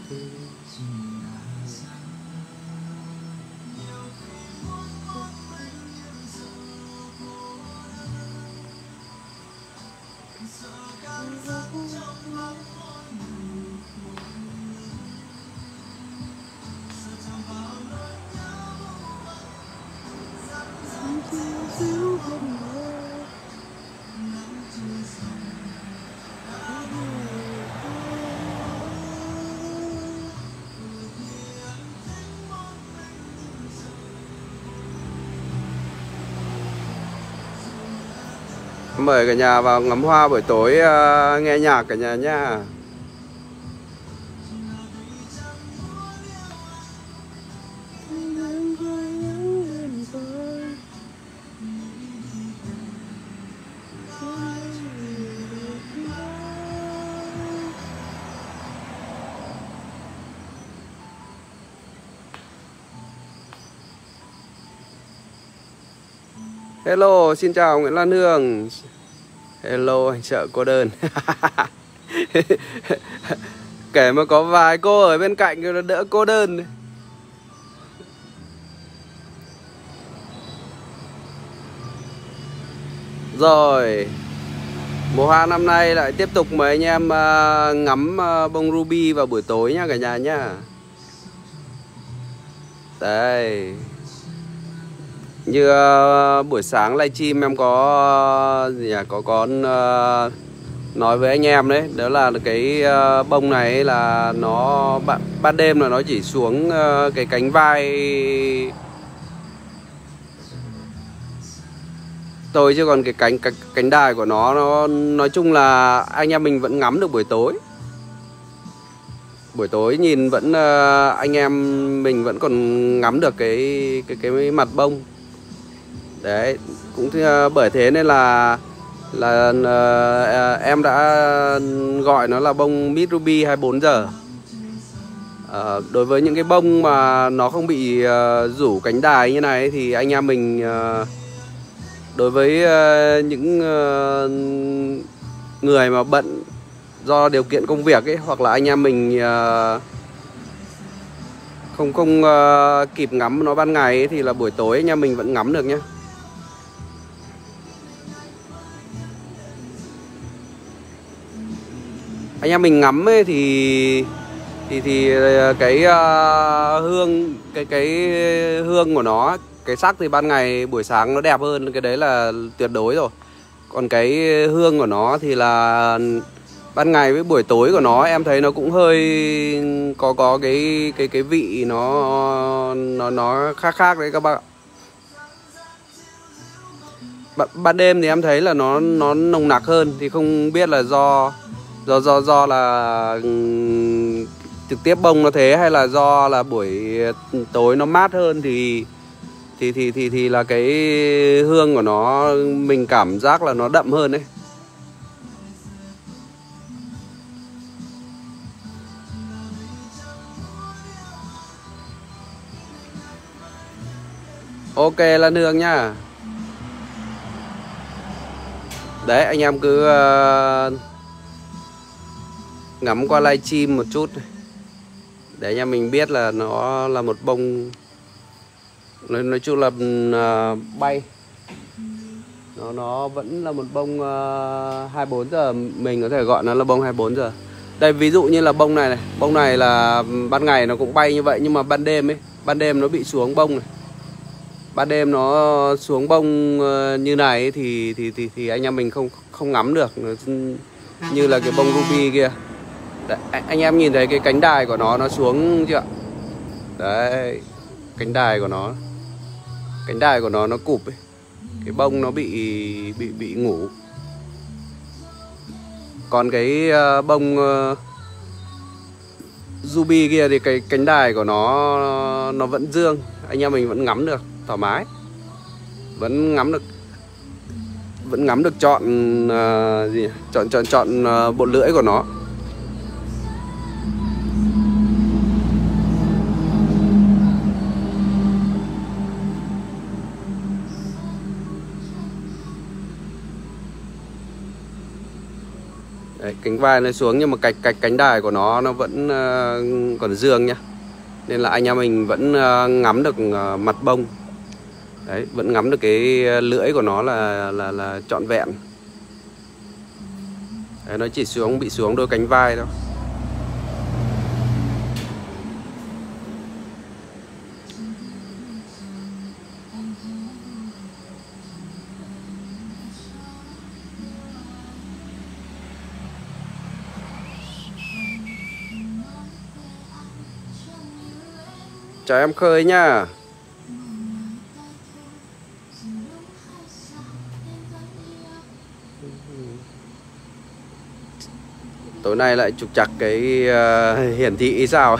Mời cả nhà vào ngắm hoa buổi tối, nghe nhạc cả nhà nha. Hello, xin chào Nguyễn Lan Hương. Hello, anh sợ cô đơn. Kể mà có vài cô ở bên cạnh nó đỡ cô đơn. Rồi, mùa hoa năm nay lại tiếp tục mời anh em ngắm bông ruby vào buổi tối nha cả nhà nhá. Đây, như buổi sáng livestream em có gì nhỉ? Có nói với anh em đấy, đó là cái bông này là nó ban đêm là nó chỉ xuống cái cánh vai tôi, chứ còn cái cánh đài của nó nói chung là anh em mình vẫn ngắm được buổi tối. Buổi tối nhìn vẫn anh em mình vẫn còn ngắm được cái mặt bông. Đấy, cũng bởi thế nên là em đã gọi nó là bông Mid Ruby 24 giờ. Đối với những cái bông mà nó không bị rủ cánh đài như này thì anh em mình, đối với những người mà bận do điều kiện công việc ấy, hoặc là anh em mình không kịp ngắm nó ban ngày ấy, thì là buổi tối anh em mình vẫn ngắm được nhé. Anh em mình ngắm ấy thì cái hương cái hương của nó, cái sắc thì ban ngày buổi sáng nó đẹp hơn, cái đấy là tuyệt đối rồi. Còn cái hương của nó thì là ban ngày với buổi tối của nó em thấy nó cũng hơi có cái vị nó khác đấy các bạn. Ban đêm thì em thấy là nó nồng nặc hơn, thì không biết là do là trực tiếp bông nó thế, hay là do là buổi tối nó mát hơn thì là cái hương của nó mình cảm giác là nó đậm hơn đấy. Ok Lan Hương nhá. Đấy, anh em cứ ngắm qua livestream một chút để anh em mình biết là nó là một bông, nói chung là bay. Nó vẫn là một bông 24 giờ, mình có thể gọi nó là bông 24 giờ. Đây, ví dụ như là bông này bông này là ban ngày nó cũng bay như vậy, nhưng mà ban đêm nó bị xuống bông này. Ban đêm nó xuống bông như này ấy, thì anh em mình không ngắm được, như là cái bông ruby kia. Đấy, anh em nhìn thấy cái cánh đài của nó xuống chưa ạ? Đấy, cánh đài của nó cụp ấy. Cái bông nó bị ngủ. Còn cái bông ruby kia thì cái cánh đài của nó vẫn dương, anh em mình vẫn ngắm được thoải mái, vẫn ngắm được chọn chọn bộ lưỡi của nó. Đấy, cánh vai nó xuống nhưng mà cánh đài của nó vẫn còn dương nhá. Nên là anh em mình vẫn ngắm được mặt bông. Đấy, vẫn ngắm được cái lưỡi của nó là trọn vẹn. Đấy, nó chỉ bị xuống đôi cánh vai thôi. Chào em Khơi nha. Tối nay lại trục trặc cái hiển thị sao.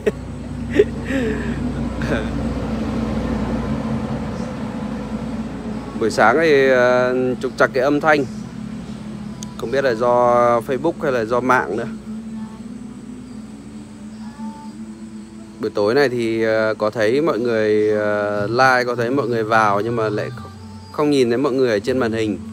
Buổi sáng thì trục trặc cái âm thanh. Không biết là do Facebook hay là do mạng nữa. Buổi tối này thì có thấy mọi người like, có thấy mọi người vào nhưng mà lại không nhìn thấy mọi người ở trên màn hình.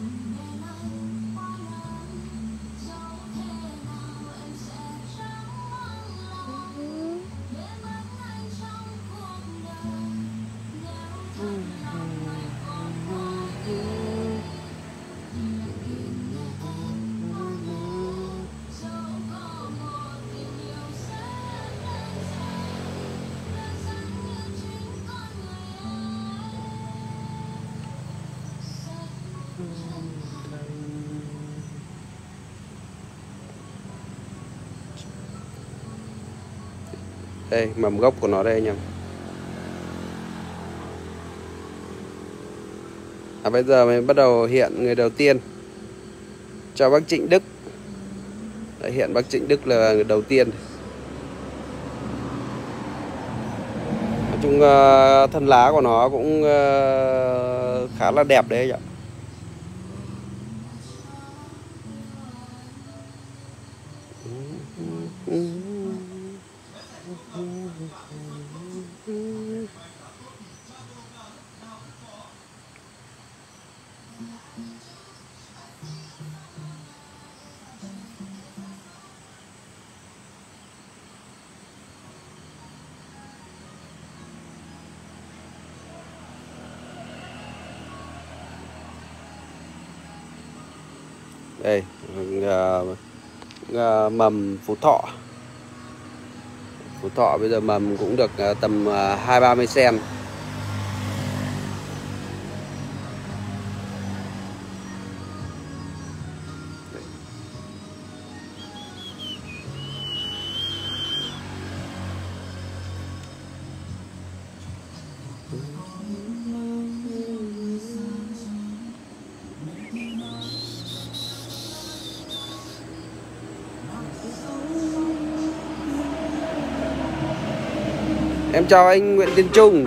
Đây, mầm gốc của nó đây anh em. Bây giờ mới bắt đầu hiện người đầu tiên. Chào bác Trịnh Đức. Đấy, hiện bác Trịnh Đức là người đầu tiên. Nói chung thân lá của nó cũng khá là đẹp đấy ạ. Đây, mầm Phú Thọ. Phú Thọ bây giờ mầm cũng được tầm 20-30 cm. Em chào anh Nguyễn Tiến Trung.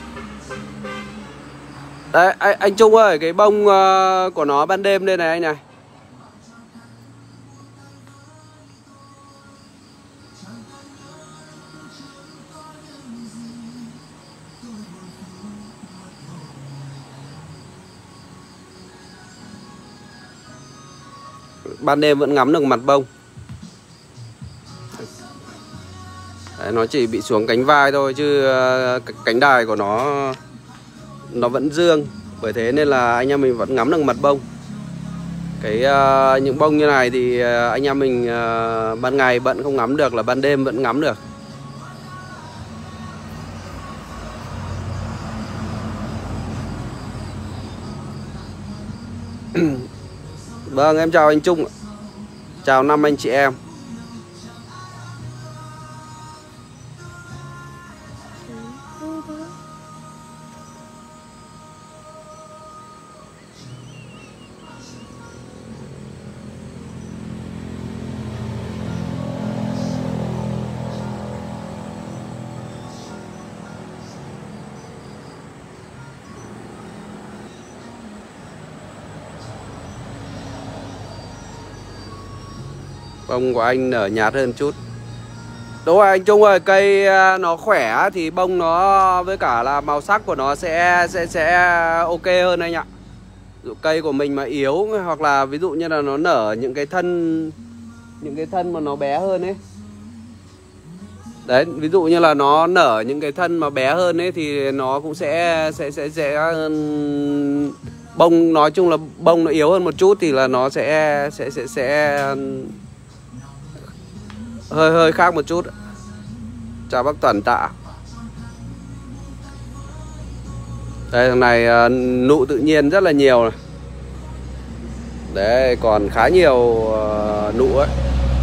Đấy, anh Trung ơi, cái bông của nó ban đêm đây này anh này. Ban đêm vẫn ngắm được mặt bông. Đấy, nó chỉ bị xuống cánh vai thôi chứ cánh đài của nó vẫn dương. Bởi thế nên là anh em mình vẫn ngắm được mặt bông. Những bông như này thì anh em mình ban ngày bận không ngắm được, là ban đêm vẫn ngắm được. Vâng, em chào anh Trung. Chào 5 anh chị em. Bông của anh nở nhạt hơn chút. Đúng rồi anh Trung ơi, cây nó khỏe thì bông nó với cả là màu sắc của nó sẽ ok hơn anh ạ. Dụ cây của mình mà yếu hoặc là ví dụ như là nó nở những cái thân những cái thân mà nó bé hơn ấy. Đấy, ví dụ như là nó nở những cái thân mà bé hơn ấy thì nó cũng sẽ bông, nói chung là bông nó yếu hơn một chút thì là nó sẽ hơi khác một chút. Chào bác Tuẩn Tạ. Đây, thằng này nụ tự nhiên rất là nhiều này. Đấy, còn khá nhiều nụ ấy.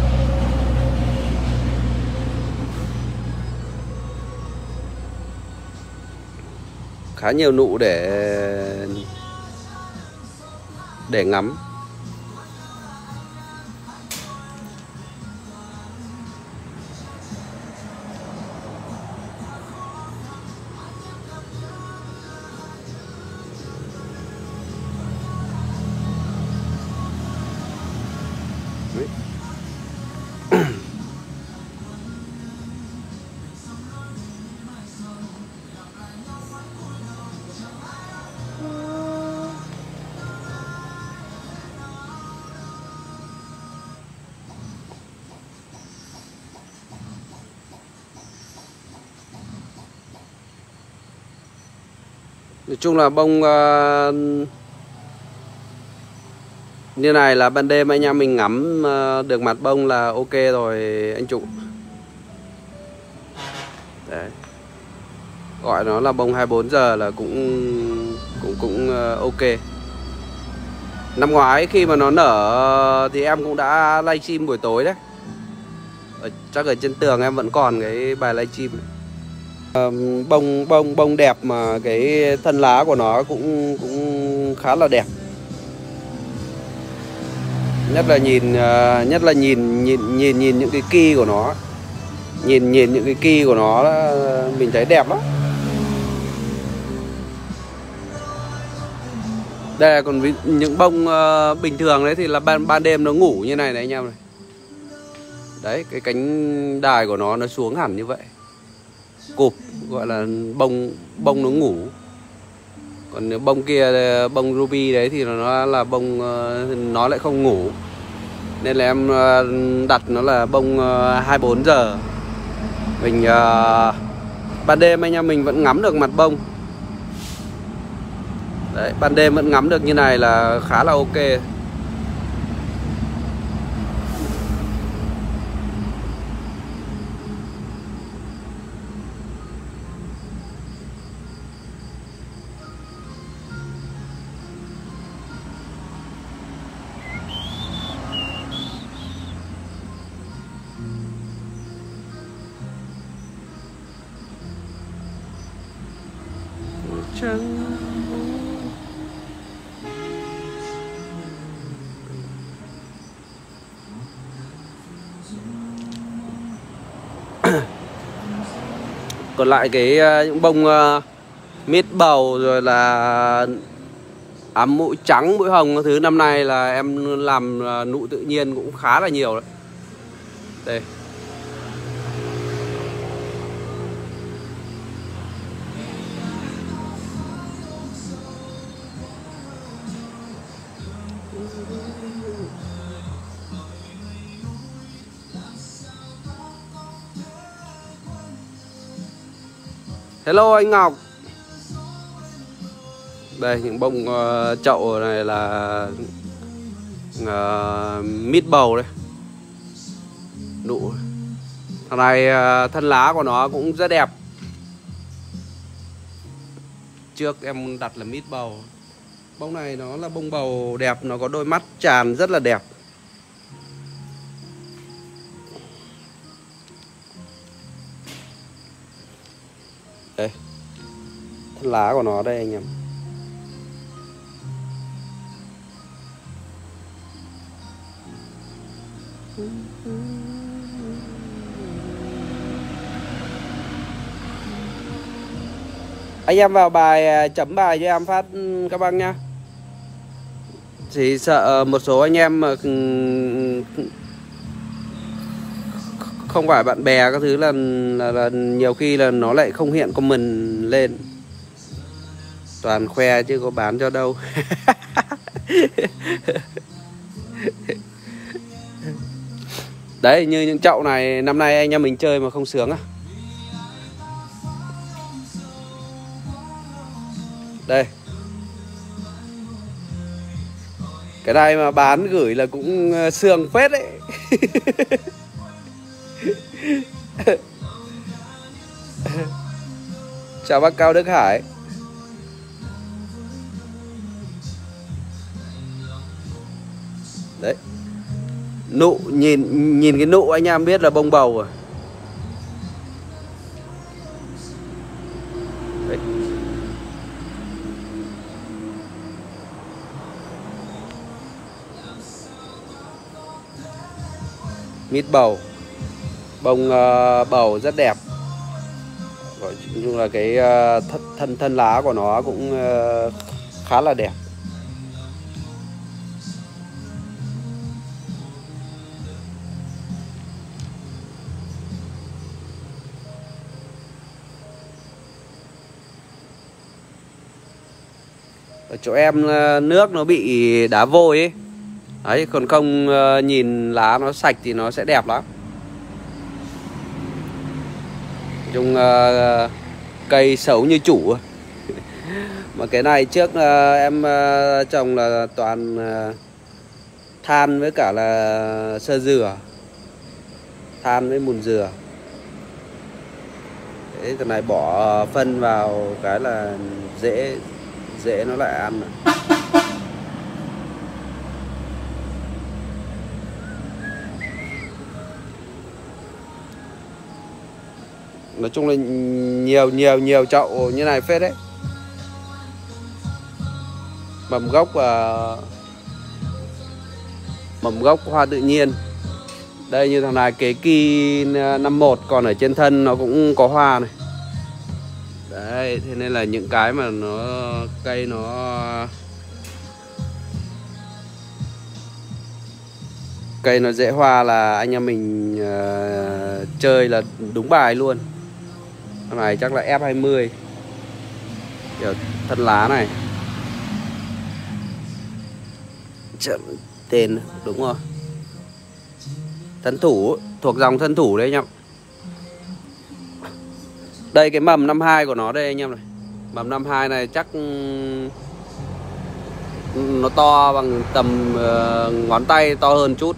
Khá nhiều nụ để ngắm. Nói chung là bông như này là ban đêm anh em mình ngắm được mặt bông là ok rồi anh Trụ. Đấy. Gọi nó là bông 24 giờ là cũng ok. Năm ngoái khi mà nó nở thì em cũng đã livestream buổi tối đấy. Chắc ở trên tường em vẫn còn cái bài livestream này. Bông đẹp mà cái thân lá của nó cũng khá là đẹp. Nhất là nhìn những cái ki của nó. Nhìn những cái ki của nó mình thấy đẹp lắm. Đây là còn những bông bình thường đấy thì là ban đêm nó ngủ như này này anh em này. Đấy, cái cánh đài của nó xuống hẳn như vậy. Cụp, gọi là bông nó ngủ. Còn bông kia, bông ruby đấy thì nó là bông nó lại không ngủ. Nên là em đặt nó là bông 24 giờ. Mình ban đêm anh em mình vẫn ngắm được mặt bông. Đấy, ban đêm vẫn ngắm được như này là khá là ok. Còn lại cái những bông mít bầu rồi là ám mũi trắng, mũi hồng cái thứ năm nay là em làm nụ tự nhiên cũng khá là nhiều đấy. Đây. Hello anh Ngọc. Đây những bông chậu này là mít bầu đây. Nụ. Thằng này thân lá của nó cũng rất đẹp. Trước em đặt là mít bầu. Bông này nó là bông bầu đẹp, nó có đôi mắt tràn rất là đẹp. Đây. Thân lá của nó đây anh em. Anh em vào bài chấm bài cho em phát các bác nhá. Chỉ sợ một số anh em mà không phải bạn bè các thứ là nhiều khi là nó lại không hiện comment lên. Toàn khoe chứ có bán cho đâu. Đấy, như những chậu này năm nay anh em mình chơi mà không sướng á. Đây. Cái này mà bán gửi là cũng sướng phết đấy. Chào bác Cao Đức Hải. Đấy. Nụ, nhìn cái nụ anh em biết là bông bầu rồi. Đấy. Mít bầu. Bông bầu rất đẹp. Nói chung là cái thân lá của nó cũng khá là đẹp. Ở chỗ em nước nó bị đá vôi ấy. Đấy, còn không nhìn lá nó sạch thì nó sẽ đẹp lắm. Nói chung cây xấu như chủ. Mà cái này trước em trồng là toàn than với cả là sơ dừa. Than với mùn dừa. Đấy, cái này bỏ phân vào cái là dễ nó lại ăn. Nói chung là nhiều chậu như này phết đấy. Mầm gốc hoa tự nhiên. Đây như thằng này cái Ki 51, còn ở trên thân nó cũng có hoa này. Đấy, thế nên là những cái mà cây nó dễ hoa là anh em mình chơi là đúng bài luôn. Con này chắc là F20. Kiểu thân lá này. Chậm tên đúng rồi. Thân thủ, thuộc dòng thân thủ đấy anh em. Đây cái mầm 52 của nó đây anh em này. Mầm 52 này chắc nó to bằng tầm ngón tay, to hơn chút.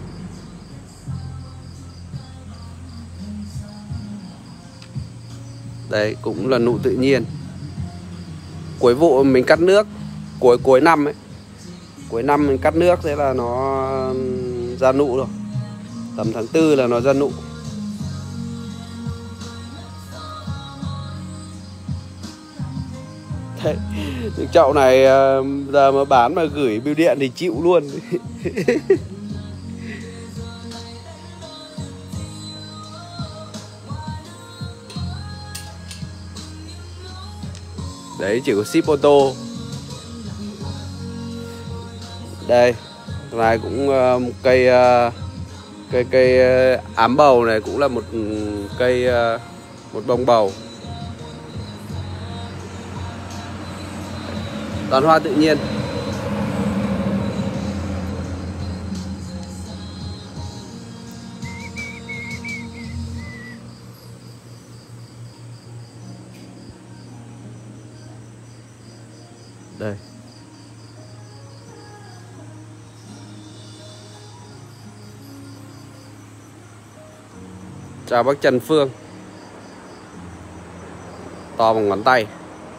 Đấy cũng là nụ tự nhiên. Cuối vụ mình cắt nước, cuối năm ấy. Cuối năm mình cắt nước thế là nó ra nụ rồi. Tầm tháng 4 là nó ra nụ. Đấy, những chậu này giờ mà bán mà gửi bưu điện thì chịu luôn. Đấy chỉ có ship ô tô. Đây, này cũng một cây ám bầu này cũng là một cây một bông bầu. Toàn hoa tự nhiên. Đây. Chào bác Trần Phương. To bằng ngón tay.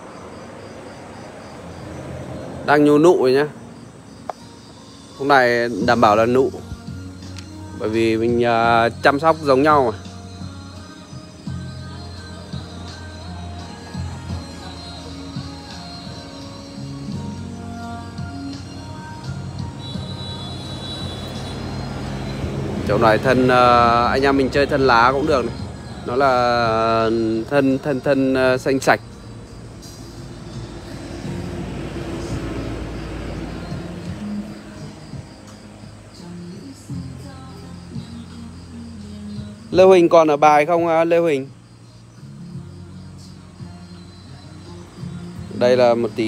Đang nhô nụ rồi nhá. Hôm nay đảm bảo là nụ. Bởi vì mình chăm sóc giống nhau mà. Chỗ này thân anh em mình chơi thân lá cũng được này. Nó là thân xanh sạch. Lê Huỳnh còn ở bài không Lê Huỳnh? Đây là một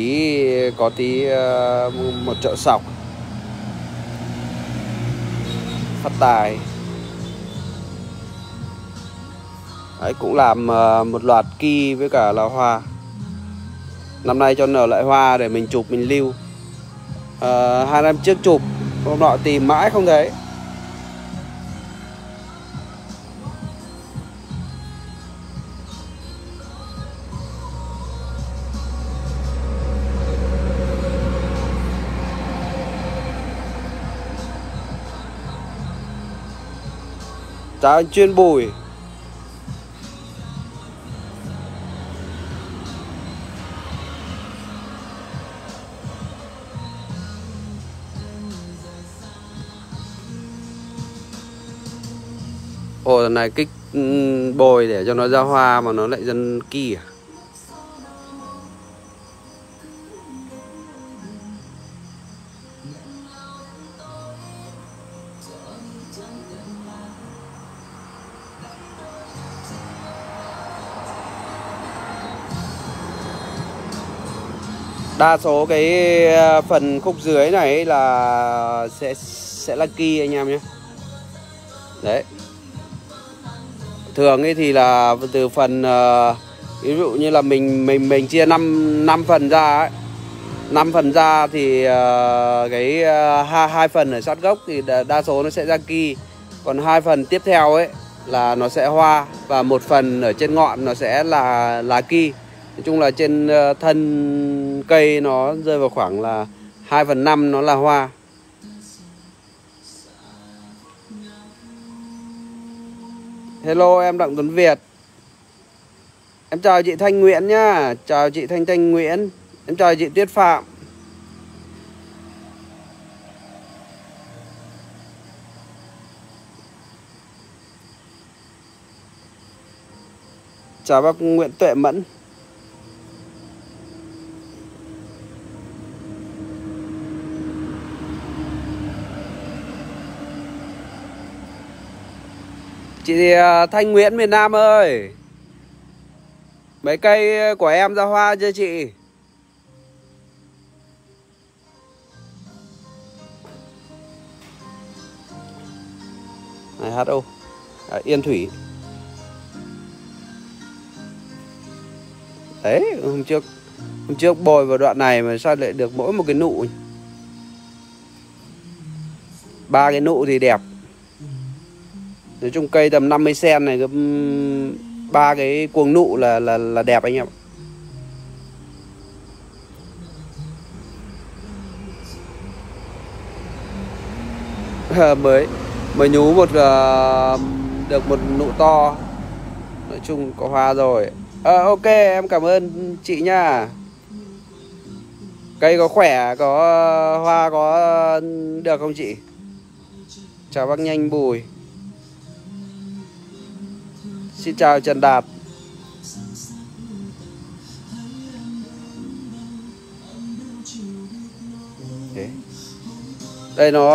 chậu sọc phát tài. Đấy, cũng làm một loạt ki với cả là hoa. Năm nay cho nở lại hoa để mình chụp mình lưu. 2 năm trước chụp, hôm nọ tìm mãi không thấy. Chào anh Chuyên Bùi. Ồ, lần này kích bồi để cho nó ra hoa mà nó lại dân ki à? Đa số cái phần khúc dưới này là sẽ là ki anh em nhé. Đấy. Thường ấy thì là từ phần ví dụ như là mình chia 5 phần ra ấy. 5 phần ra thì cái 2 phần ở sát gốc thì đa số nó sẽ ra ki. Còn 2 phần tiếp theo ấy là nó sẽ hoa, và 1 phần ở trên ngọn nó sẽ là ki. Nói chung là trên thân cây nó rơi vào khoảng là 2/5 nó là hoa. Hello em Đặng Tuấn Việt. Em chào chị Thanh Nguyễn nhá. Chào chị Thanh Nguyễn. Em chào chị Tuyết Phạm. Chào bác Nguyễn Tuệ Mẫn. Chị Thanh Nguyễn miền Nam ơi, mấy cây của em ra hoa chưa chị? Này HO Yên Thủy. Đấy, hôm trước bồi vào đoạn này mà sao lại được mỗi một cái nụ. 3 cái nụ thì đẹp. Nói chung cây tầm 50 cm này, 3 cái cuồng nụ là đẹp anh em. Mới nhú được một nụ to. Nói chung có hoa rồi. Ok, em cảm ơn chị nha. Cây có khỏe, có hoa có được không chị? Chào bác Nhanh Bùi. Xin chào Trần Đạt. Đây nó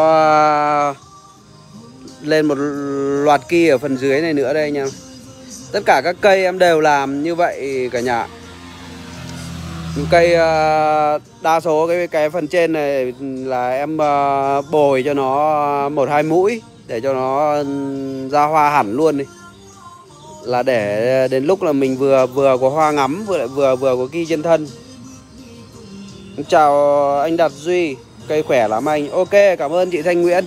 lên một loạt ki ở phần dưới này nữa đây anh em. Tất cả các cây em đều làm như vậy cả nhà. Những cây đa số cái phần trên này là em bồi cho nó 1-2 mũi để cho nó ra hoa hẳn luôn đi. Là để đến lúc là mình vừa có hoa ngắm vừa có ki trên thân. Chào anh Đạt Duy, cây khỏe lắm anh. Ok, cảm ơn chị Thanh Nguyễn.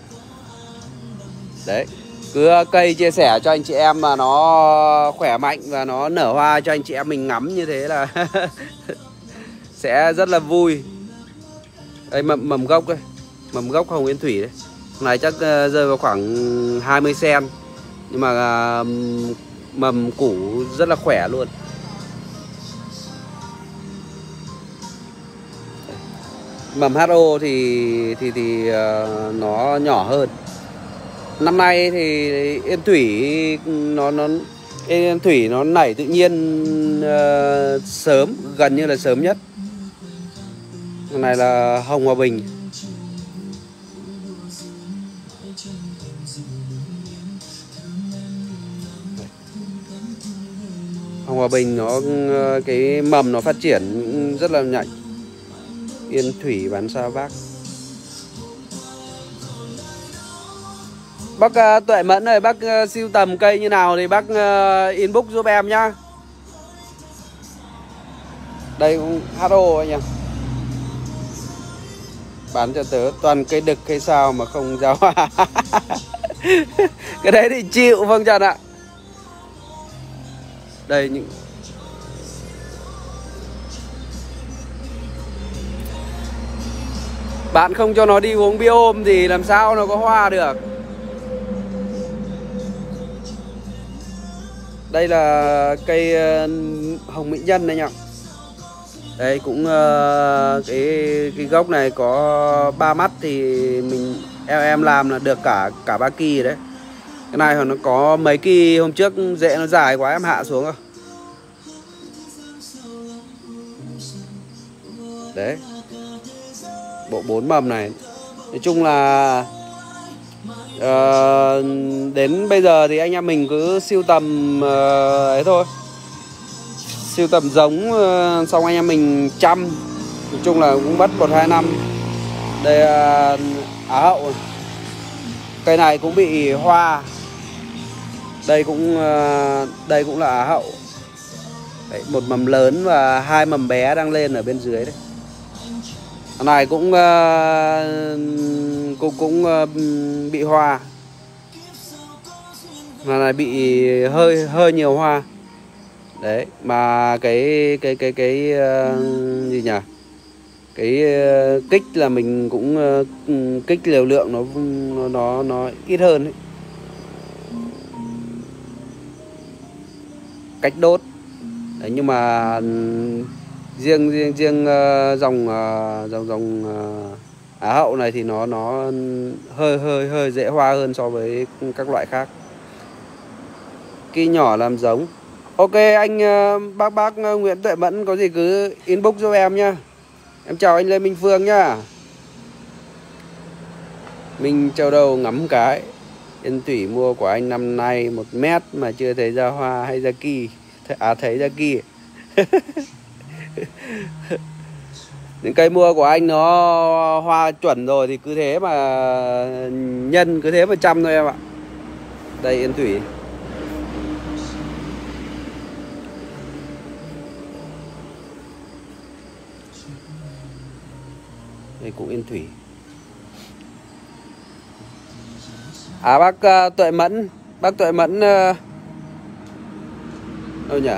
Đấy, cứ cây chia sẻ cho anh chị em mà nó khỏe mạnh và nó nở hoa cho anh chị em mình ngắm như thế là sẽ rất là vui. Đây mầm gốc đây, mầm gốc Hồng Yên Thủy đấy. Này chắc rơi vào khoảng 20 cm. Nhưng mà mầm củ rất là khỏe luôn. Mầm HO thì nó nhỏ hơn. Năm nay thì Yên Thủy nó nảy tự nhiên sớm, gần như là sớm nhất. Cái này là Hồng Hòa Bình. Hồng Hòa Bình nó cái mầm nó phát triển rất là nhanh. Yên Thủy bán sao bác. Bác Tuệ Mẫn ơi, bác sưu tầm cây như nào thì bác inbox giúp em nhá. Đây cũng HO anh em. Bán cho tớ toàn cây đực hay sao mà không ra hoa. Cái đấy thì chịu Phương Trần ạ. Đây những bạn không cho nó đi uống bia ôm thì làm sao nó có hoa được. Đây là cây hồng mỹ nhân đấy nhỉ. Đây cũng cái gốc này có 3 mắt thì em làm là được cả 3 kỳ đấy. Cái này nó có mấy kỳ hôm trước rễ nó dài quá em hạ xuống rồi. Đấy. Bộ 4 mầm này. Nói chung là đến bây giờ thì anh em mình cứ sưu tầm ấy thôi. Sưu tầm giống xong anh em mình chăm. Nói chung là cũng mất 1-2 năm. Đây Á hậu. Cây này cũng bị hoa. Đây cũng là Á hậu. Đấy, một mầm lớn và 2 mầm bé đang lên ở bên dưới đấy. Cái này cũng bị hoa. Mà này bị hơi nhiều hoa. Đấy, mà cái gì nhỉ? Cái kích là mình cũng kích liều lượng nó ít hơn ấy. Cách đốt. Đấy, nhưng mà riêng dòng Á hậu này thì nó hơi dễ hoa hơn so với các loại khác. Kỳ nhỏ làm giống. Ok anh bác Nguyễn Tuệ Mẫn có gì cứ inbox cho em nhá. Em chào anh Lê Minh Phương nhá. Mình châu đầu ngắm cái. Yên Thủy mua của anh năm nay 1 mét mà chưa thấy ra hoa hay ra kỳ. Thấy ra kỳ. Những cây mua của anh nó hoa chuẩn rồi thì cứ thế mà nhân, cứ thế mà chăm thôi em ạ. Đây Yên Thủy. Đây cũng Yên Thủy. À bác Tuệ Mẫn. Bác Tuệ Mẫn đâu nhỉ?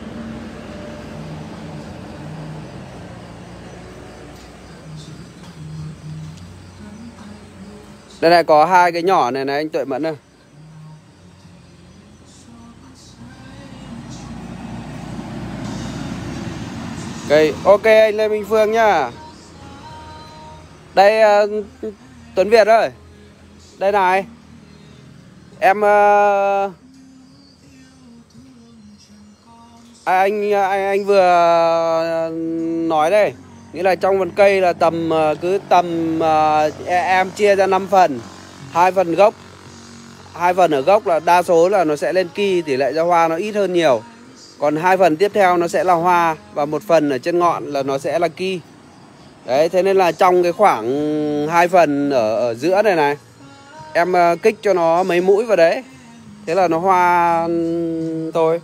Đây này có 2 cái nhỏ này này anh Tuệ Mẫn ơi. Cây ok anh Lê Minh Phương nhá. Đây Tuấn Việt ơi. Đây này. Em anh vừa nói đây, nghĩa là trong vườn cây là cứ tầm em chia ra 5 phần, 2 phần gốc, 2 phần ở gốc là đa số là nó sẽ lên ki, tỷ lệ ra hoa nó ít hơn nhiều. Còn 2 phần tiếp theo nó sẽ là hoa và 1 phần ở trên ngọn là nó sẽ là ki. Đấy, thế nên là trong cái khoảng 2 phần ở giữa này này, em kích cho nó mấy mũi vào đấy. Thế là nó hoa thôi.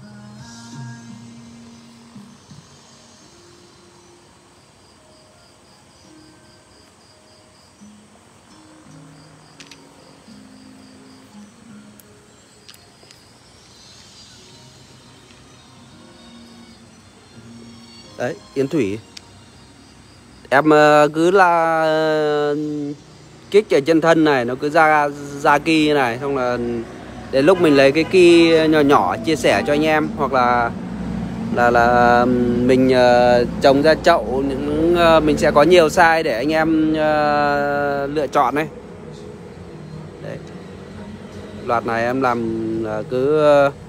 Đấy, Yên Thủy. Em cứ là kích ở chân thân này, nó cứ ra ki như này. Xong là đến lúc mình lấy cái ki nhỏ nhỏ chia sẻ cho anh em. Hoặc là mình trồng ra chậu, mình sẽ có nhiều size để anh em lựa chọn đấy. Đấy. Loạt này em làm cứ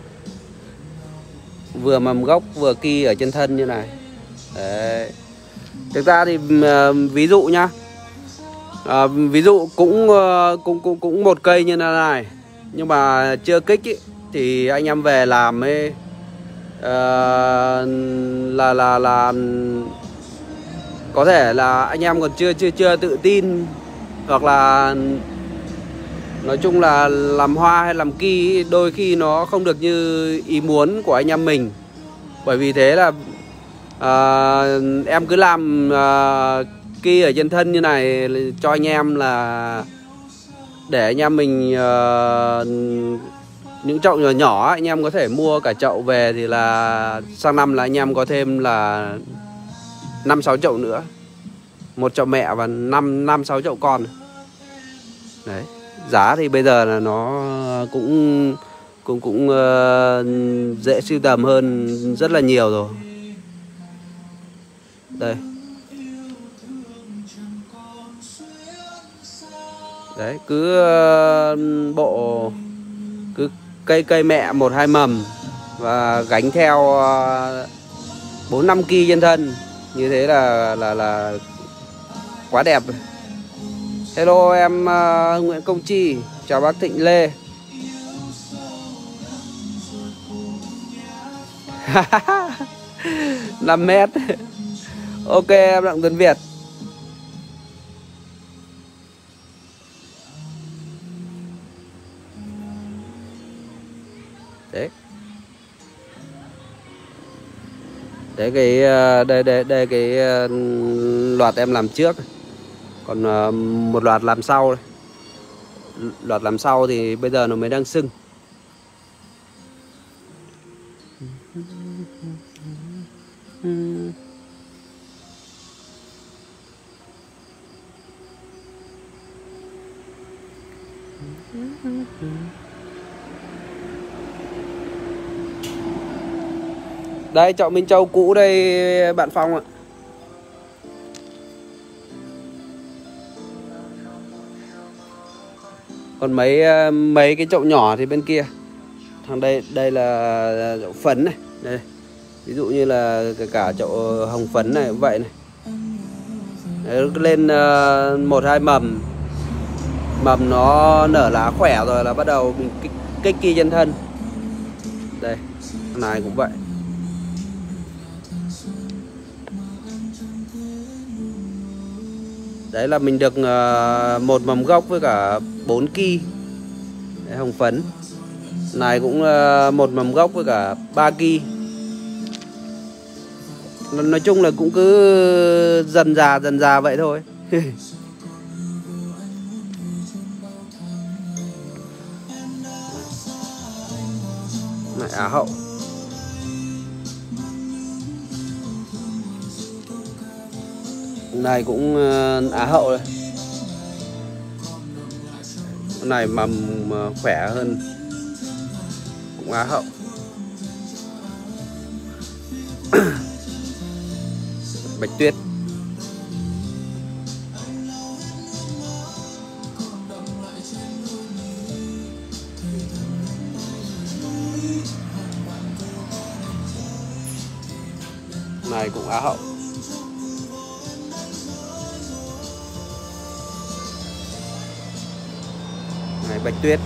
vừa mầm gốc vừa ki ở trên thân như này. Đấy. Thực ra thì ví dụ nhá, ví dụ cũng một cây như thế này, nhưng mà chưa kích ý, thì anh em về làm ấy là có thể là anh em còn chưa tự tin, hoặc là Nói chung là làm hoa hay làm ki đôi khi nó không được như ý muốn của anh em mình. Bởi vì thế là em cứ làm ki ở trên thân như này cho anh em, là để anh em mình những chậu nhỏ nhỏ anh em có thể mua cả chậu về, thì là sang năm là anh em có thêm là 5-6 chậu nữa. Một chậu mẹ và 5-6 chậu con. Đấy. Giá thì bây giờ là nó cũng dễ sưu tầm hơn rất là nhiều rồi. Đây. Đấy, cứ bộ cứ cây mẹ 1-2 mầm và gánh theo 4-5 ki trên thân. Như thế là quá đẹp. Hello em Nguyễn Công Chi, chào bác Thịnh Lê. 5 mét. Ok em Đặng Tuấn Việt. Đấy. Đấy cái đây cái loạt em làm trước. Còn một loạt làm sau. Loạt làm sau thì bây giờ nó mới đang sưng. Đây chậu Minh Châu cũ đây bạn Phong ạ. Còn mấy cái chậu nhỏ thì bên kia. Thằng đây là chậu phấn này. Đây. Ví dụ như là cả chậu hồng phấn này cũng vậy này. Đấy, lên 1-2 mầm. Mầm nó nở lá khỏe rồi là bắt đầu mình kích ki trên thân. Đây, con này cũng vậy. Đấy là mình được 1 mầm gốc với cả 4 ki. Đấy, hồng phấn. Này cũng 1 mầm gốc với cả 3 ki. Nói chung là cũng cứ dần già vậy thôi. Này Á hậu. Này cũng Á hậu đây. Con này mầm khỏe hơn. Cũng Á hậu. Bạch tuyết. Này cũng Á hậu. Này bạch tuyết.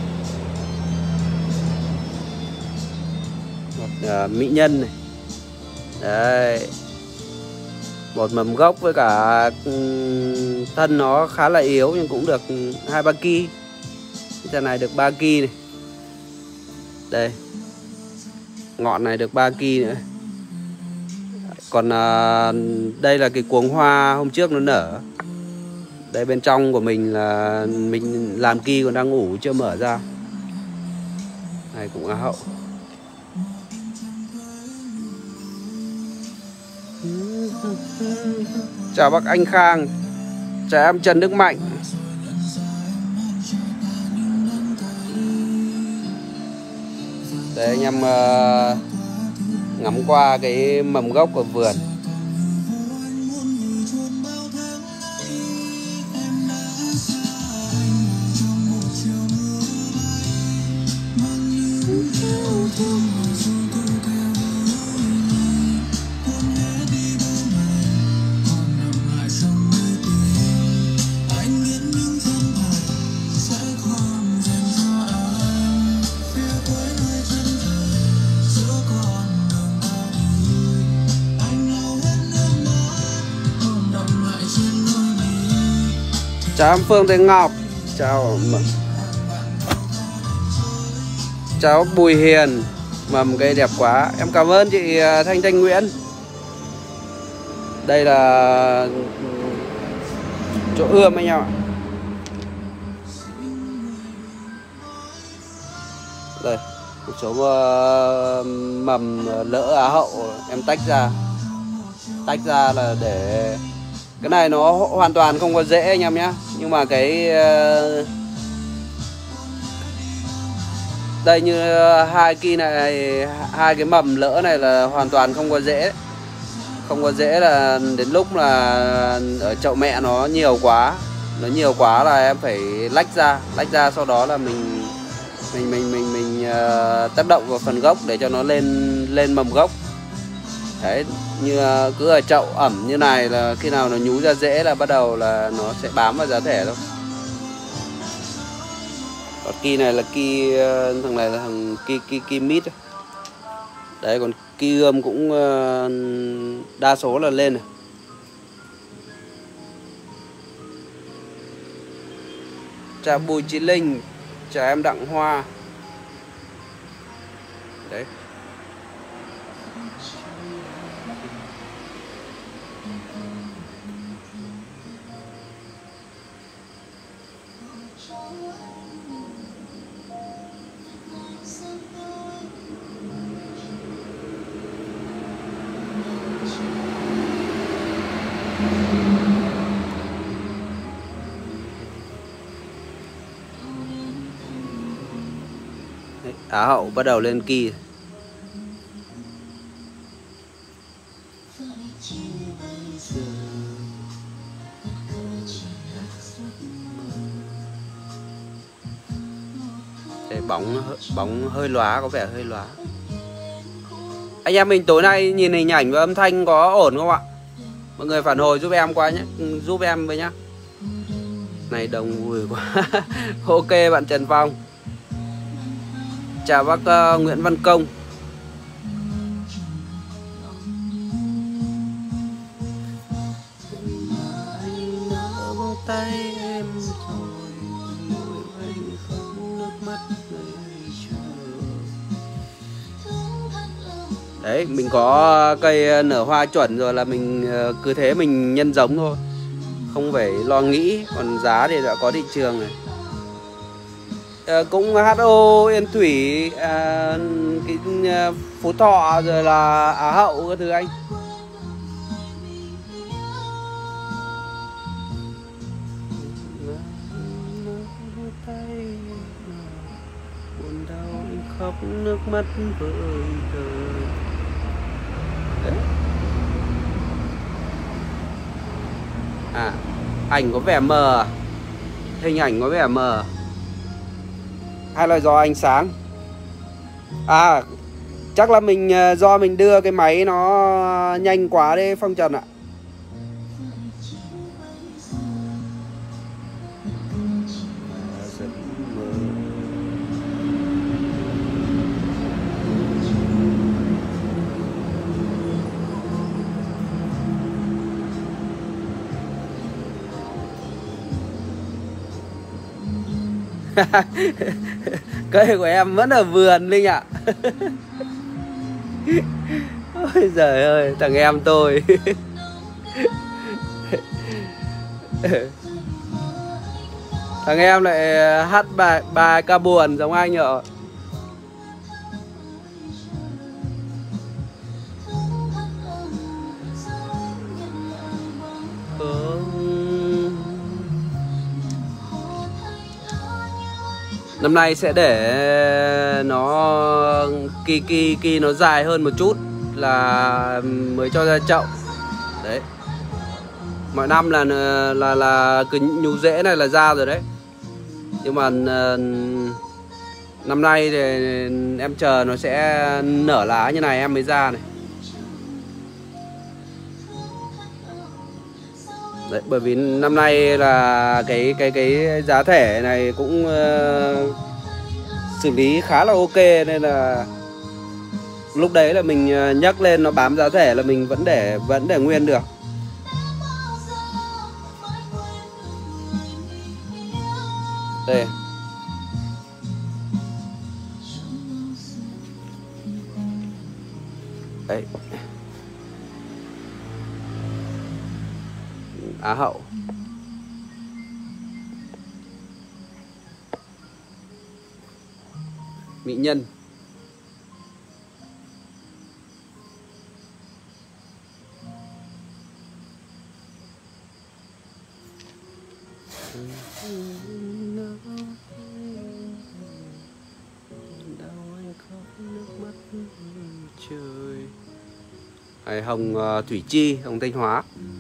Một mỹ nhân này. Đấy. 1 mầm gốc với cả thân nó khá là yếu nhưng cũng được 2-3 ki. Cái này được 3 ki này. Đây. Ngọn này được 3 ki nữa. Còn đây là cái cuống hoa hôm trước nó nở. Đây bên trong của mình là mình làm ki còn đang ngủ chưa mở ra. Này cũng Á hậu. Chào bác Anh Khang. Chào em Trần Đức Mạnh. Để anh em ngắm qua cái mầm gốc của vườn. Chào em Phương Thế Ngọc. Chào Cháu Bùi Hiền, mầm cây đẹp quá. Em cảm ơn chị Thanh Thanh Nguyễn. Đây là chỗ ươm anh em ạ. Đây, một số mầm lỡ Á hậu em tách ra là để cái này nó hoàn toàn không có rễ anh em nhé. Nhưng mà cái đây như hai kỳ này, hai cái mầm lỡ này là hoàn toàn không có rễ. Không có rễ là đến lúc là ở chậu mẹ nó nhiều quá là em phải lách ra, sau đó là mình tác động vào phần gốc để cho nó lên mầm gốc. Đấy, như cứ ở chậu ẩm như này là khi nào nó nhú ra rễ là bắt đầu là nó sẽ bám vào giá thể thôi. Còn kỳ này là kỳ, thằng này là thằng kỳ mít. Đấy, còn kỳ ươm cũng đa số là lên này. Chào Bùi Chí Linh, chào em Đặng Hoa. Đấy. Á hậu bắt đầu lên kỳ. Để bóng hơi lóa, có vẻ hơi lóa. Anh em mình tối nay nhìn hình ảnh và âm thanh có ổn không ạ? Mọi người phản hồi giúp em qua nhé, giúp em với nhá. Này đông vui quá. Ok bạn Trần Phong. Chào bác Nguyễn Văn Công. Đấy, mình có cây nở hoa chuẩn rồi là mình cứ thế mình nhân giống thôi, không phải lo nghĩ. Còn giá thì đã có thị trường này. Cũng HO Yên Thủy, cái Phú Thọ rồi là Á hậu các thứ anh. Buồn đau anh khóc nước mắt vơi đời. À, ảnh có vẻ mờ, hình ảnh có vẻ mờ, hay là do ánh sáng? À, chắc là mình do mình đưa cái máy nó nhanh quá đấy Phong Trần ạ. Cây của em vẫn ở vườn Linh ạ. Ôi giời ơi, thằng em tôi. Thằng em lại hát bài ca buồn giống anh ạ. Năm nay sẽ để nó kỳ nó dài hơn một chút là mới cho ra chậu. Đấy. Mọi năm là cứ nhú rễ này là ra rồi đấy. Nhưng mà năm nay thì em chờ nó sẽ nở lá như này em mới ra này. Đấy, bởi vì năm nay là cái giá thể này cũng xử lý khá là ok, nên là lúc đấy là mình nhắc lên nó bám giá thể là mình vẫn để nguyên được. Đây. Đấy. Á hậu. Mỹ nhân. Hay hồng Thủy Chi, hồng Thanh Hóa.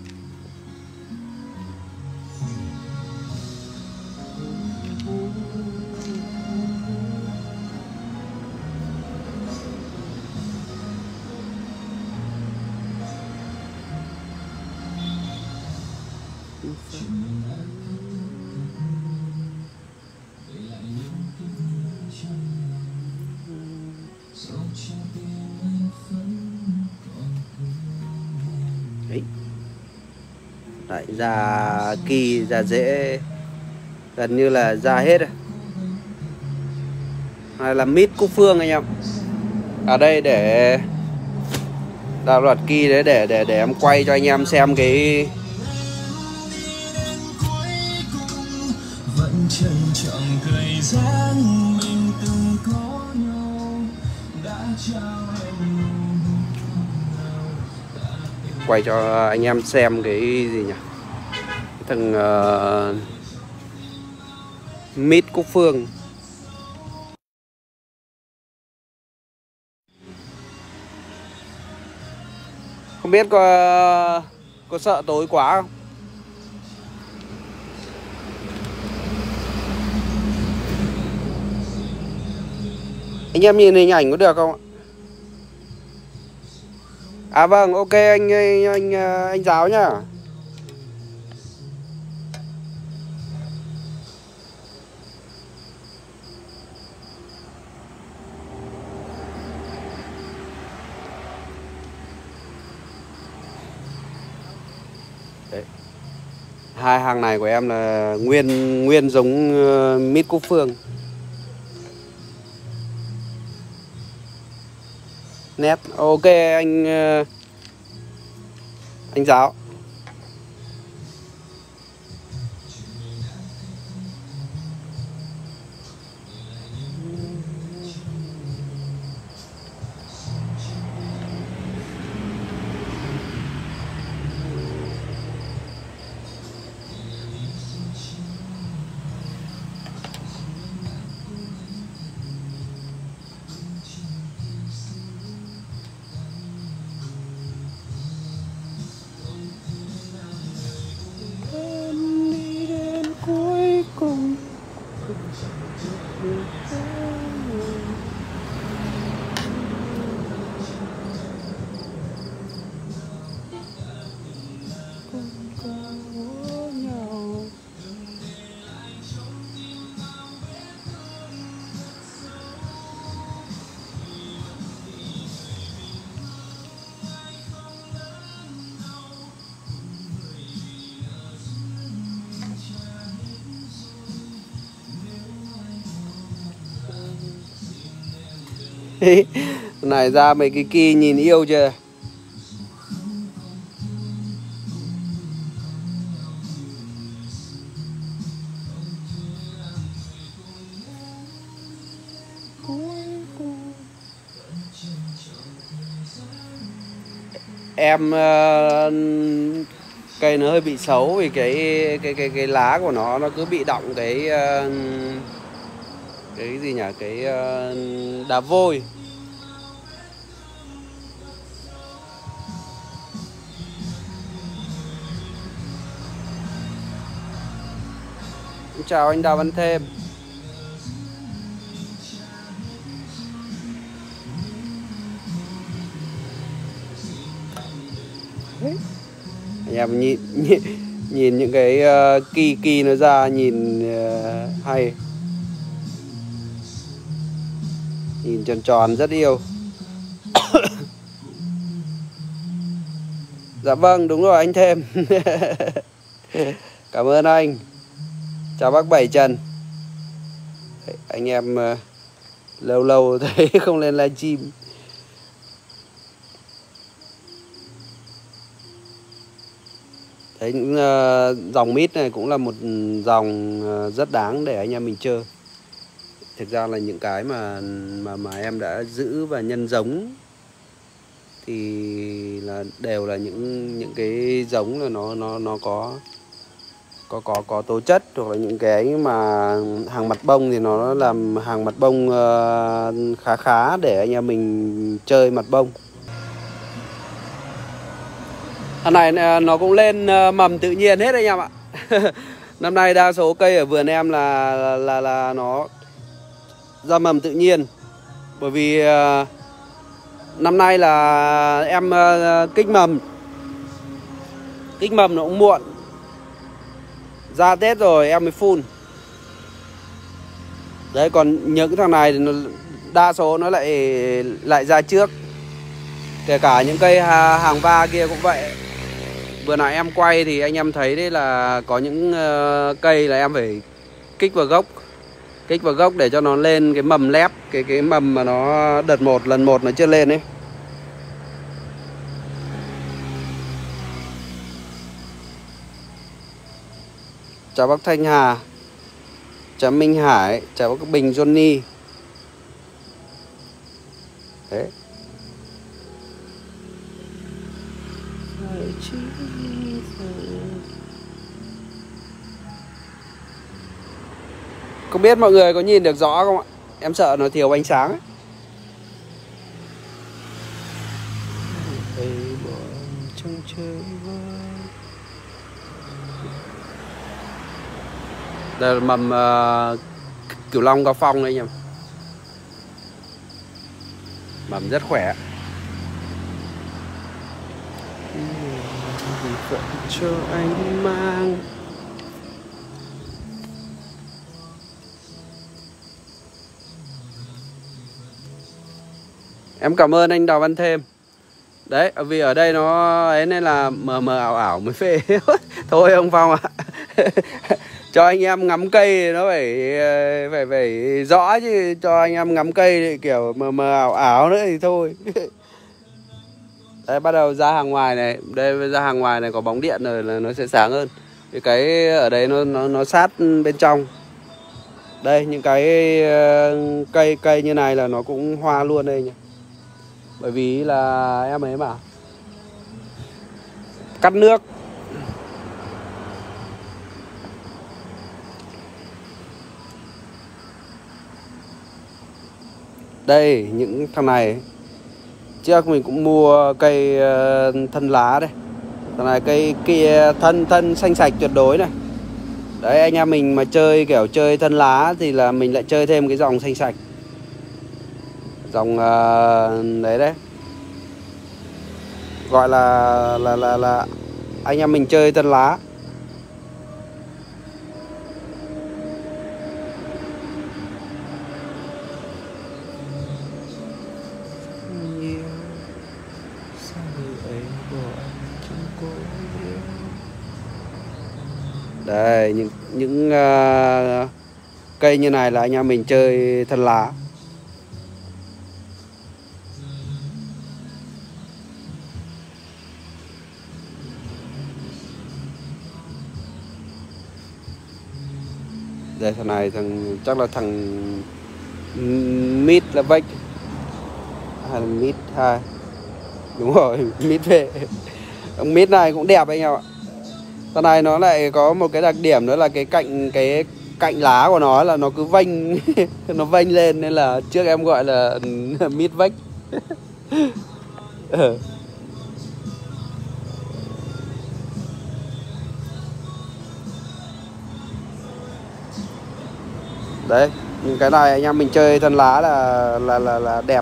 Đấy. Đấy, già kỳ, già dễ gần như là già hết rồi. Này là mít Cúc Phương anh em. Ở đây để đạo luật kỳ đấy, để em quay cho anh em xem cái quay cho anh em xem cái gì nhỉ, cái thằng mít Cúc Phương. Không biết có sợ tối quá không? Anh em nhìn hình ảnh có được không ạ? À vâng, ok anh giáo nhá. Đấy. Hai hàng này của em là nguyên giống mít Cúc Phương. Nét ok anh giáo. Này ra mấy cái kỳ nhìn yêu chưa? Em cây nó hơi bị xấu vì cái lá của nó cứ bị đọng cái gì nhỉ, cái đá vôi. Chào anh Đào Văn Thêm. Anh em nhìn những cái kỳ nó ra nhìn hay, nhìn tròn tròn rất yêu. Dạ vâng, đúng rồi anh Thêm. Cảm ơn anh. Chào bác Bảy Trần. Anh em lâu lâu thấy không lên livestream. Đấy, những dòng mít này cũng là một dòng rất đáng để anh em mình chơi. Thực ra là những cái mà em đã giữ và nhân giống thì là đều là những cái giống là nó có tố chất, hoặc là những cái mà hàng mặt bông thì nó làm hàng mặt bông khá khá để anh em mình chơi mặt bông. Thằng này nó cũng lên mầm tự nhiên hết anh em ạ. Năm nay đa số cây ở vườn em là nó ra mầm tự nhiên. Bởi vì năm nay là em kích mầm nó cũng muộn. Ra Tết rồi em mới phun. Đấy, còn những thằng này thì đa số nó lại ra trước. Kể cả những cây hàng va kia cũng vậy. Vừa nãy em quay thì anh em thấy đấy là có những cây là em phải kích vào gốc. Kích vào gốc để cho nó lên cái mầm lép. Cái mầm mà nó lần một nó chưa lên ấy. Chào bác Thanh Hà, chào Minh Hải, chào bác Bình Johnny. Đấy. Không biết mọi người có nhìn được rõ không ạ? Em sợ nó thiếu ánh sáng ấy. Đây là mầm Cửu Long Cao Phong đấy nhỉ. Mầm rất khỏe. Cho anh mang. Em cảm ơn anh Đào Văn Thêm. Đấy, vì ở đây nó ấy nên là mờ mờ ảo ảo mới phê. Thôi ông Phong ạ. Cho anh em ngắm cây nó phải rõ chứ, cho anh em ngắm cây thì kiểu mờ mờ ảo ảo nữa thì thôi. Đây bắt đầu ra hàng ngoài này, đây ra hàng ngoài này có bóng điện rồi là nó sẽ sáng hơn. Cái ở đấy nó sát bên trong. Đây những cái cây như này là nó cũng hoa luôn đây nhỉ. Bởi vì là em ấy mà cắt nước. Đây những thằng này trước mình cũng mua cây thân lá đây. Thằng này cây kia thân xanh sạch tuyệt đối này. Đấy, anh em mình mà chơi kiểu chơi thân lá thì là mình lại chơi thêm cái dòng xanh sạch. Dòng đấy. Gọi là anh em mình chơi thân lá. Đây, những cây như này là anh em mình chơi thân lá. Đây thằng này chắc là thằng mít là vách hay là mít 2. Đúng rồi, mít về. Ông mít này cũng đẹp anh em ạ. Thằng này nó lại có một cái đặc điểm nữa là cái cạnh lá của nó là nó cứ vênh. Nó vênh lên nên là trước em gọi là mít vách. Đấy, những cái này anh em mình chơi thân lá là đẹp.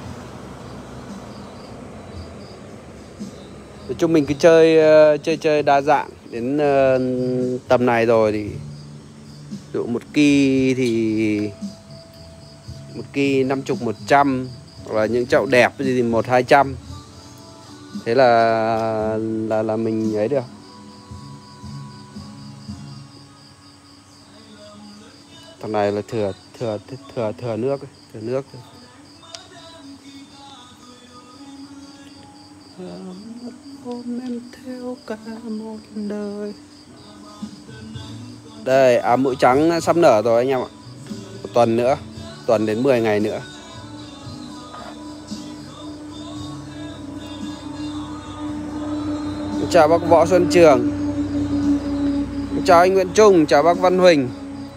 Nói chung mình cứ chơi đa dạng. Đến tầm này rồi thì ví dụ một ki thì 50 100, hoặc là những chậu đẹp thì 100-200. Thế là mình ấy được. Thằng này là thừa nước ấy, thừa nước thôi. ôm em theo cả một đời. Đây, áo mũi trắng sắp nở rồi anh em ạ. Một tuần nữa, tuần đến 10 ngày nữa. Chào bác Võ Xuân Trường. Chào anh Nguyễn Trung, chào bác Văn Huỳnh.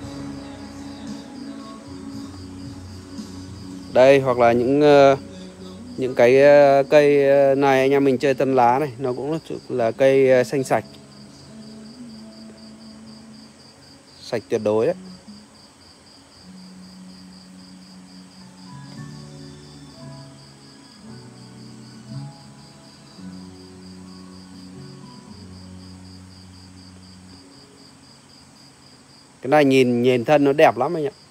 Đây, hoặc là những cái cây này anh em mình chơi tân lá này, nó cũng là cây xanh sạch. Sạch tuyệt đối đấy. Cái này nhìn thân nó đẹp lắm anh ạ.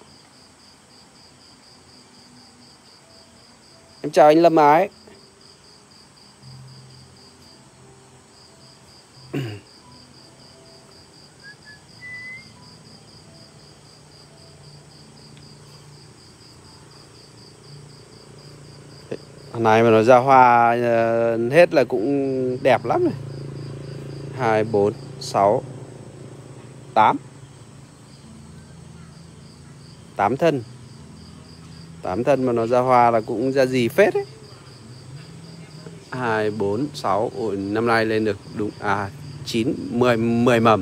Em chào anh Lâm Ái. Này mà nó ra hoa hết là cũng đẹp lắm này. 2, 4, 6, 8 8 thân. 8 thân mà nó ra hoa là cũng ra gì phết ấy. 2, 4, 6. Ôi, năm nay lên được đúng 9, 10 mầm.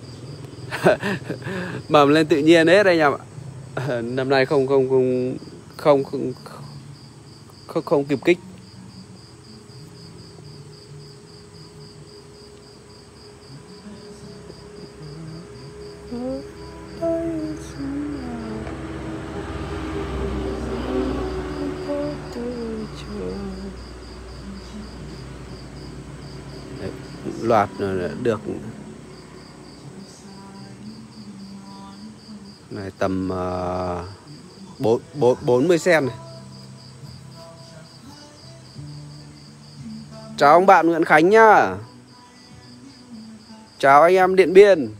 Mầm lên tự nhiên hết anh em ạ. Năm nay không kịp kích. Đấy, loạt được này tầm 40 cm này. Chào ông bạn Nguyễn Khánh nhá. Chào anh em Điện Biên.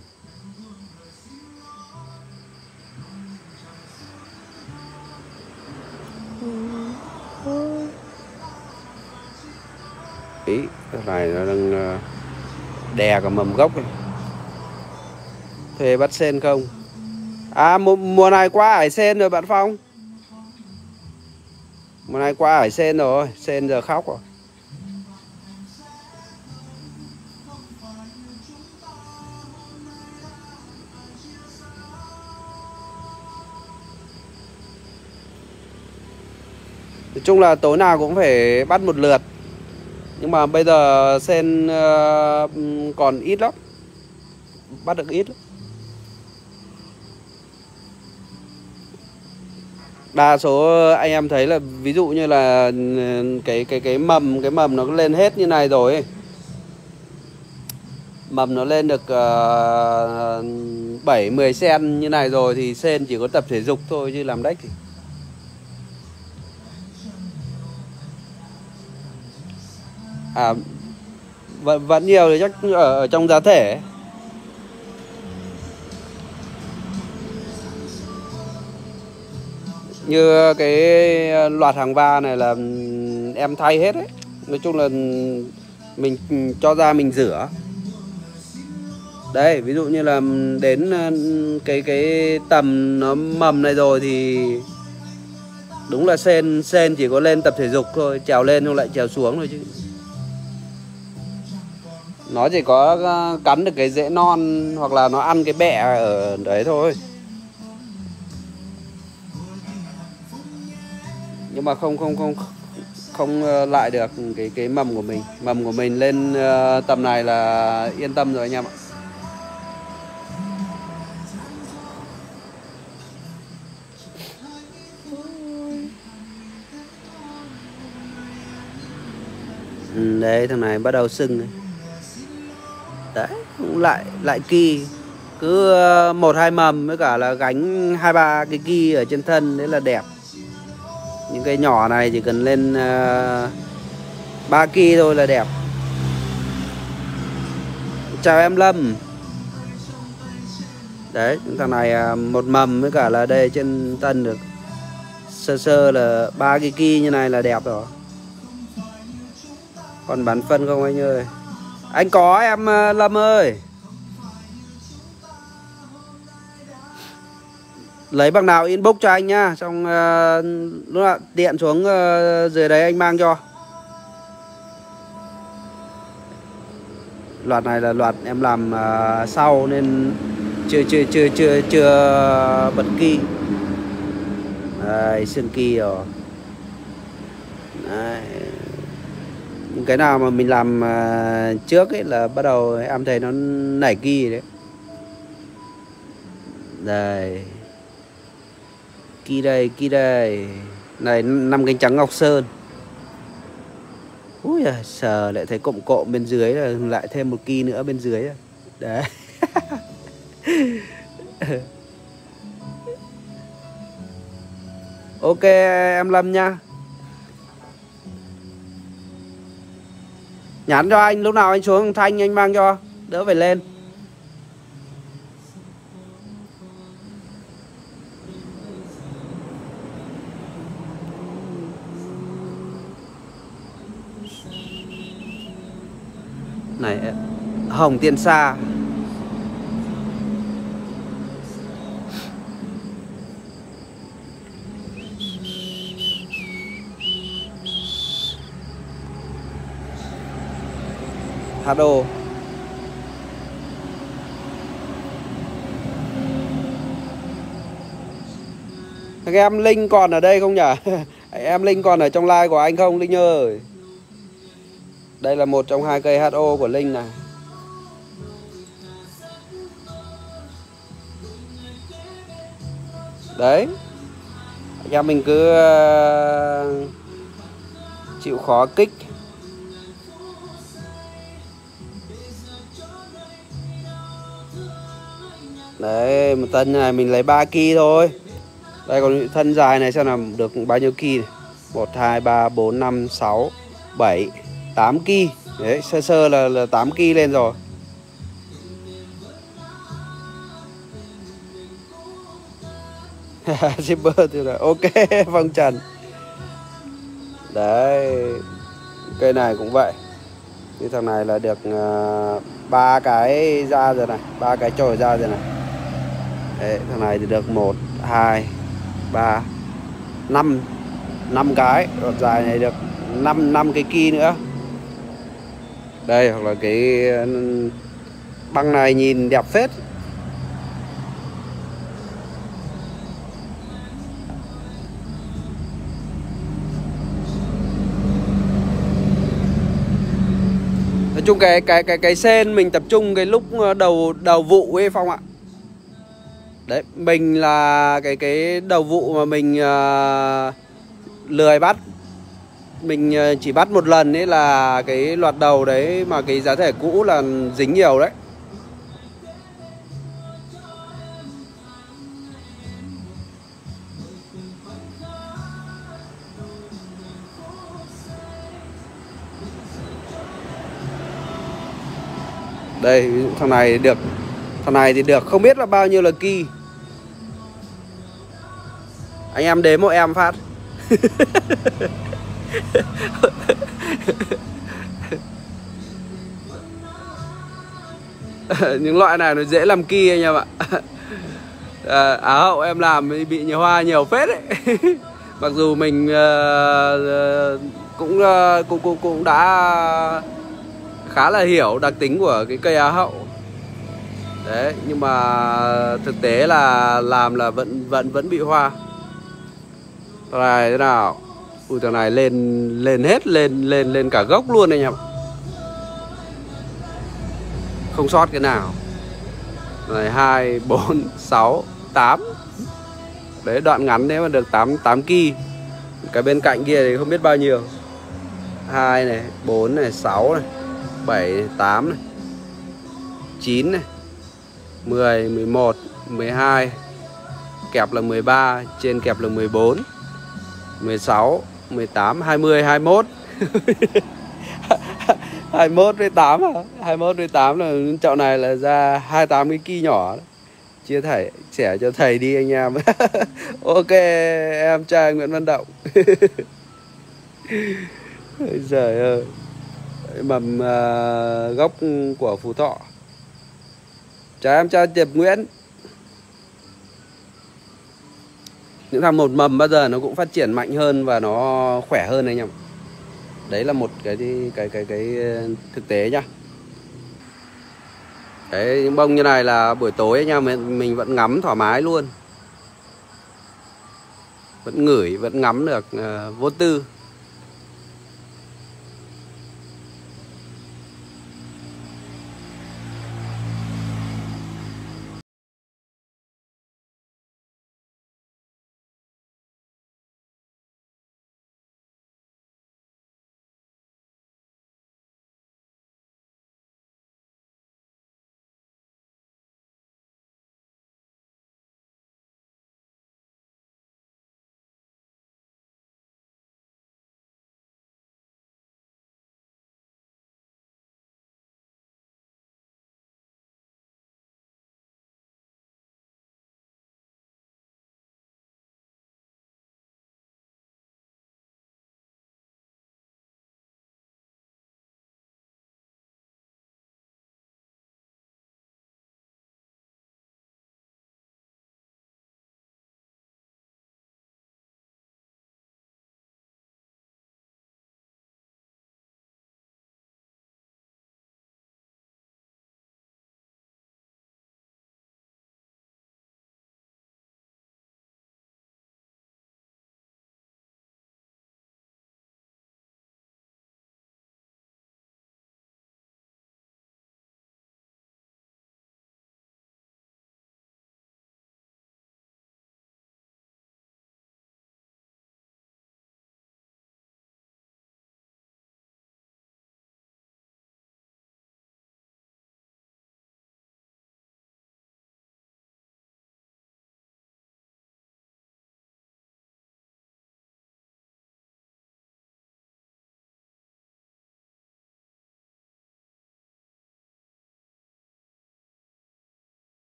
Ý, cái này nó đang đè cả mầm gốc này. Thuê bắt sen không? Mùa này qua hải sen rồi bạn Phong. Mùa này qua hải sen rồi, sen giờ khóc rồi. Nói chung là tối nào cũng phải bắt một lượt. Nhưng mà bây giờ sen còn ít lắm. Bắt được ít lắm. Đa số anh em thấy là ví dụ như là cái mầm nó lên hết như này rồi ấy. Mầm nó lên được 7-10 cm như này rồi thì sen chỉ có tập thể dục thôi chứ làm đếch thì. Vẫn nhiều thì chắc ở trong giá thể. Như cái loạt hàng va này là em thay hết đấy. Nói chung là mình cho ra mình rửa. Đây, ví dụ như là đến cái tầm nó mầm này rồi thì đúng là sen chỉ có lên tập thể dục thôi, trèo lên không lại trèo xuống thôi chứ. Nó chỉ có cắn được cái rễ non hoặc là nó ăn cái bẹ ở đấy thôi. Nhưng mà không lại được cái mầm của mình. Mầm của mình lên tầm này là yên tâm rồi anh em ạ. Đấy, thằng này bắt đầu sưng này. Đấy, cũng lại ki. Cứ 1-2 mầm với cả là gánh 2-3 cái ki ở trên thân, đấy là đẹp. Những cái nhỏ này chỉ cần lên 3 ki thôi là đẹp. Chào em Lâm. Đấy, thằng này một mầm với cả là đây trên thân được sơ là 3 cái ki như này là đẹp rồi. Còn bán phân không anh ơi? Anh có em Lâm ơi. Lấy bằng nào inbox cho anh nhá. Xong lúc nào điện xuống dưới đấy anh mang cho. Loạt này là loạt em làm sau nên chưa bật ki. Đây, xương ki rồi. Đấy. Những cái nào mà mình làm trước ấy là bắt đầu em thấy nó nảy ki đấy. Đây. Ki đây. Này 5 cánh trắng ngọc sơn. Ui giời, sờ lại thấy cộm cộm bên dưới là lại thêm một ki nữa bên dưới rồi. Đấy. Ok em Lâm nha. Nhắn cho anh lúc nào anh xuống Thanh anh mang cho, đỡ phải lên. Này Hồng Tiên Sa. HO. Các em Linh còn ở đây không nhỉ? Em Linh còn ở trong live của anh không Linh ơi? Đây là một trong 2 cây HO của Linh này. Đấy. Anh em mình cứ chịu khó kích. Đấy, một thân này mình lấy 3 ki thôi. Đây còn thân dài này xem nào được bao nhiêu ki này. 1, 2, 3, 4, 5, 6, 7, 8 ki. Đấy, sơ sơ là 8 ki lên rồi. Zipper thì là ok. Vâng Trần. Đấy. Cây này cũng vậy. Cái thằng này là được 3 cái ra rồi này, 3 cái chồi ra rồi này. Đấy, thằng này thì được 1, 2, 3, 5 cái. Đoạn dài này được 5 cái ki nữa. Đây, hoặc là cái băng này nhìn đẹp phết. Nói chung cái sen mình tập trung cái lúc đầu vụ ấy Phong ạ. Đấy, mình là cái đầu vụ mà mình lười bắt. Mình chỉ bắt một lần ấy là cái loạt đầu đấy mà cái giá thể cũ là dính nhiều đấy. Đây, thằng này được. Thằng này thì được không biết là bao nhiêu là ki. Anh em đếm một em phát. Những loại này nó dễ làm ki anh em ạ. Á hậu em làm bị nhiều hoa nhiều phết ấy. Mặc dù mình cũng đã khá là hiểu đặc tính của cái cây Á hậu. Đấy, nhưng mà thực tế là làm là vẫn bị hoa. Này thế nào? Ui thằng này lên hết, lên cả gốc luôn anh em. Không sót cái nào. Này 2, 4, 6, 8. Đấy, đoạn ngắn đấy mà được 8 ki. Cái bên cạnh kia thì không biết bao nhiêu. 2 này, 4 này, 6 này, 7 này, 8 này, 9 này, 10, 11, 12. Kẹp là 13, trên kẹp là 14, 16, 18, 20, 21. 21 với 8 à? 21 với 8 là chậu này là ra 28 cái ki nhỏ đó. Chia sẻ cho thầy đi anh em. Ok em trai Nguyễn Văn Động. Ôi giời ơi. mầm gốc của Phú Thọ. Chào em trai Tiệp Nguyễn. Những thằng một mầm bao giờ nó cũng phát triển mạnh hơn và nó khỏe hơn anh em. Đấy là một cái thực tế nhá. Đấy, những bông như này là buổi tối nha, mình vẫn ngắm thoải mái luôn. Vẫn ngửi, vẫn ngắm được vô tư.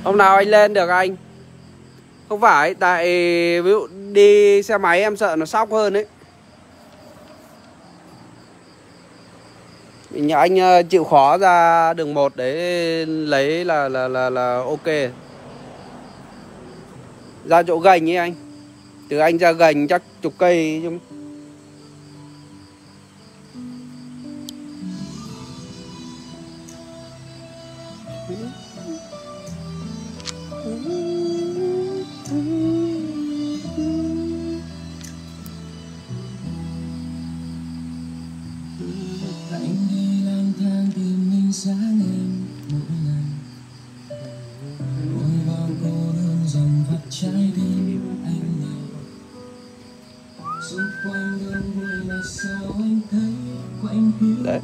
Hôm nào anh lên được anh? Không phải, tại ví dụ đi xe máy em sợ nó sóc hơn ấy. Anh chịu khó ra đường 1 để lấy là ok. Ra chỗ gành ấy anh. Từ anh ra gành chắc chục cây chứ. Đấy.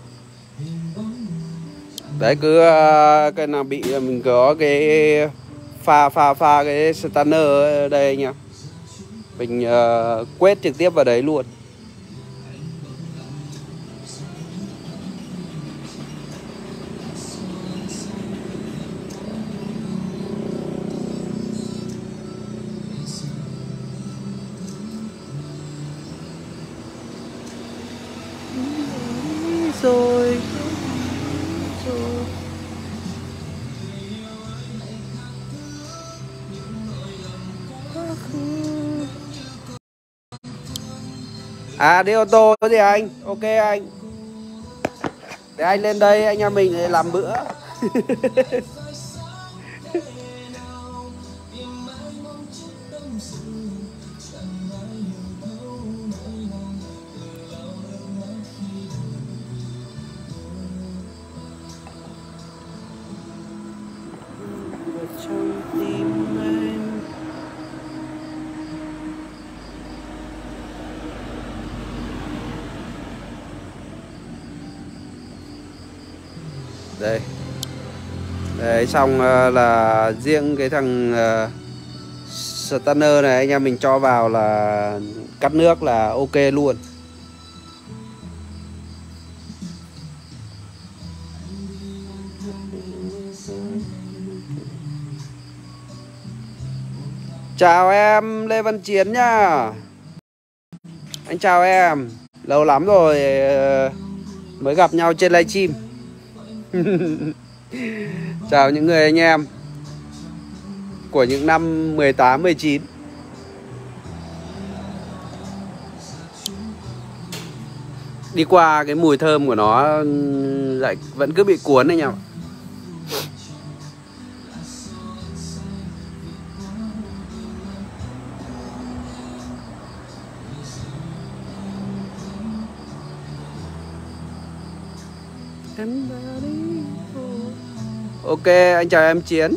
Đấy cứ cái nào bị mình có cái pha cái stunner ở đây anh em. Mình quét trực tiếp vào đấy luôn. Rồi. À đi ô tô gì anh? Ok anh. Để anh lên đây anh em mình làm bữa. Trong tim em. Đây. Đấy xong là riêng cái thằng stunner này anh em mình cho vào là cắt nước là ok luôn. Chào em Lê Văn Chiến nhá. Anh chào em. Lâu lắm rồi mới gặp nhau trên livestream. Chào những người anh em của những năm 18, 19. Đi qua cái mùi thơm của nó lại vẫn cứ bị cuốn anh em. Ok, anh chào em Chiến.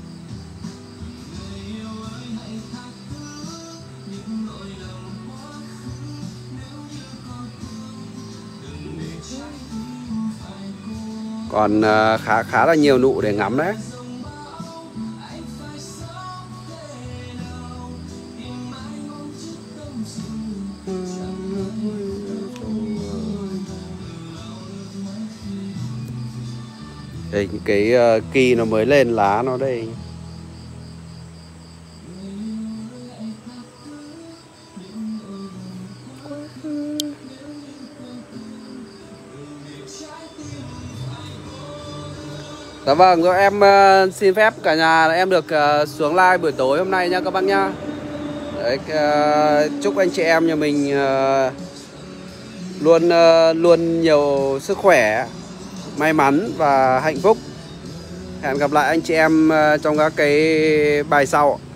Còn khá là nhiều nụ để ngắm đấy. Đây, cái kỳ nó mới lên lá nó đây. Dạ vâng, rồi em xin phép cả nhà là em được xuống live buổi tối hôm nay nha các bác nhá. Đấy, chúc anh chị em nhà mình luôn nhiều sức khỏe, may mắn và hạnh phúc. Hẹn gặp lại anh chị em trong các cái bài sau.